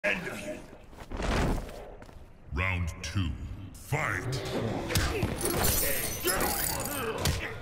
End of you. Round 2. Fight! Get over here!